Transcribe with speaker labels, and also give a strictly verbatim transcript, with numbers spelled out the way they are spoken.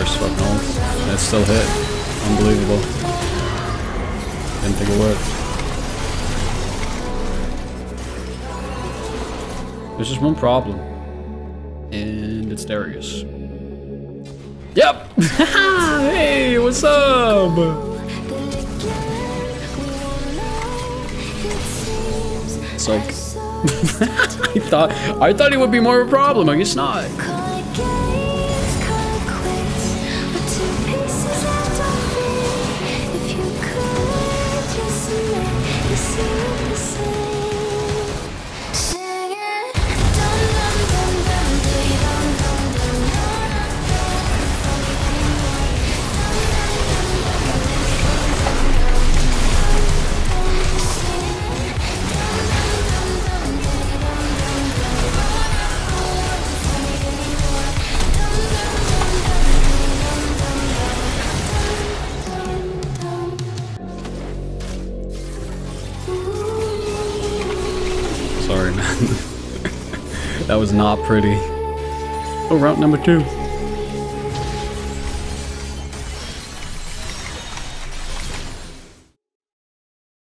Speaker 1: first fucking ult. And it still hit. Unbelievable. Didn't think it would. There's just one problem. And it's Darius. Yep! Hey, what's up? Psych. I thought I thought it would be more of a problem. I guess not. Sorry, man. That was not pretty. Oh, route number two.